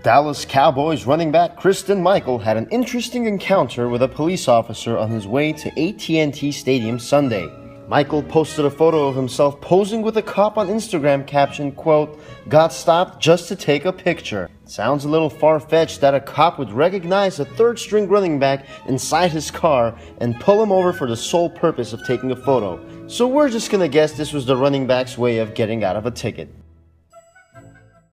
Dallas Cowboys running back Christine Michaela had an interesting encounter with a police officer on his way to AT&T Stadium Sunday. Michaela posted a photo of himself posing with a cop on Instagram, captioned, quote, "Got stopped just to take a picture." Sounds a little far-fetched that a cop would recognize a third-string running back inside his car and pull him over for the sole purpose of taking a photo. So we're just gonna guess this was the running back's way of getting out of a ticket.